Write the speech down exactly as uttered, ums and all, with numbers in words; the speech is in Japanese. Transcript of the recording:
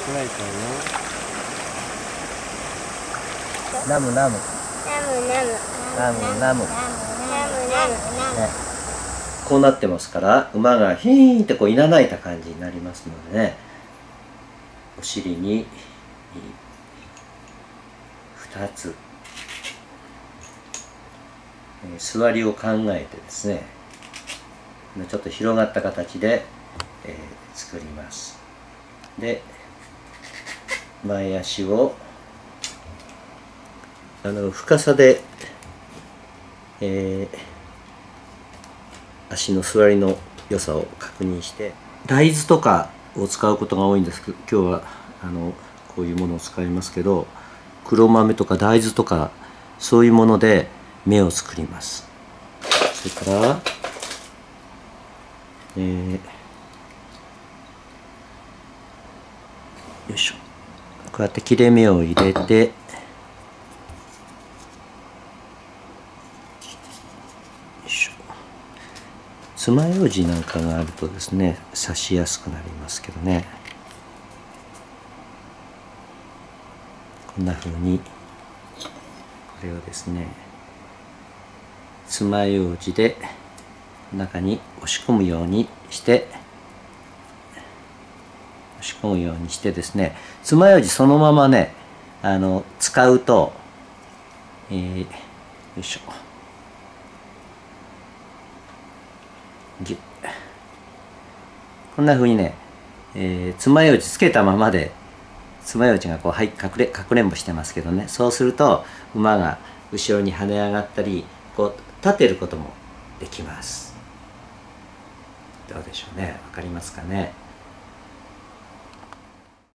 ないかな。 ナムナムナムナム。こうなってますから馬がヒーンってこういなないた感じになりますのでね、お尻にふたつ、えー、座りを考えてですね、ちょっと広がった形で、えー、作ります。で前足をあの深さで、えー、足の座りの良さを確認して、大豆とかを使うことが多いんですけど、今日はあのこういうものを使いますけど、黒豆とか大豆とかそういうもので目を作ります。それから、えー、よいしょ、こうやって切れ目を入れて、よいしょ、爪楊枝なんかがあるとですね刺しやすくなりますけどね、こんな風にこれをですね爪楊枝で中に押し込むようにして押し込むようにしてですね、爪楊枝そのままねあの使うと、えー、よいしょ、ギュッ、こんな風にね、えー、爪楊枝つけたままで爪楊枝がこう、はい、隠れかくれんぼしてますけどね、そうすると馬が後ろに跳ね上がったりこう立てることもできます。どうでしょうね、わかりますかね。